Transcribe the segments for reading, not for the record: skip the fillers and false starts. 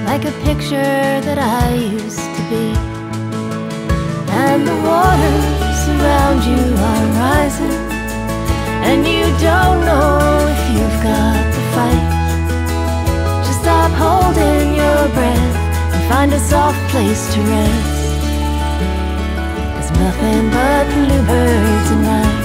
like a picture that I used to be. And the waters around you are rising, and you don't know if you've got the fight. Just stop holding your breath and find a soft place to rest. There's nothing but bluebirds and rye.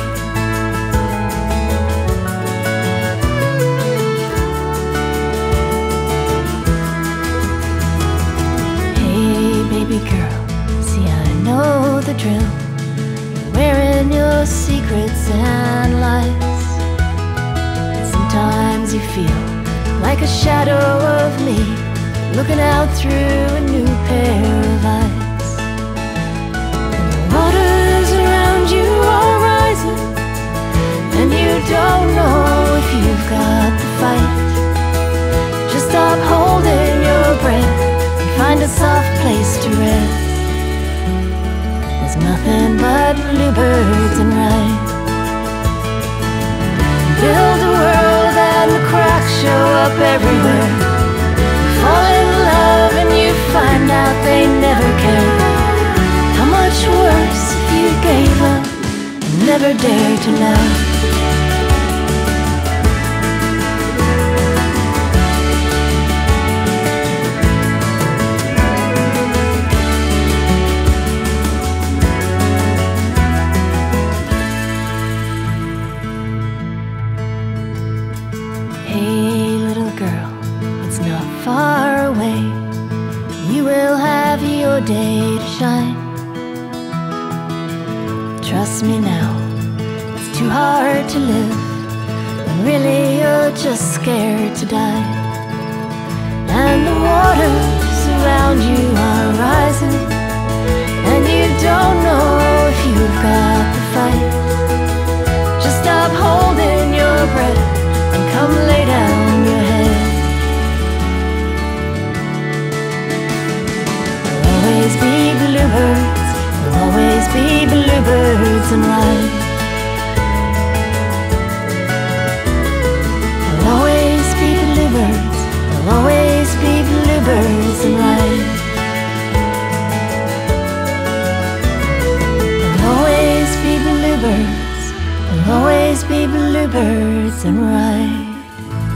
Baby girl, see I know the drill. You're wearing your secrets and lies. Sometimes you feel like a shadow of me, looking out through a new pair of eyes. And the waters around you are rising, and you don't know if you've got the fight. Just stop holding your breath, find a soft place to rest. There's nothing but bluebirds and rye. Build a world and the cracks show up everywhere. Fall in love and you find out they never cared. How much worse if you gave up and never dared to love. Far away, you will have your day to shine. Trust me now, it's too hard to live when really you're just scared to die. And the waters around you are rising, and you don't know if you've got the fight. Just stop holding your breath and come lay down your head. Always be bluebirds, there'll always be bluebirds and rye. There'll always be bluebirds, there'll always be bluebirds and rye. There'll always be bluebirds, there'll always be bluebirds and rye.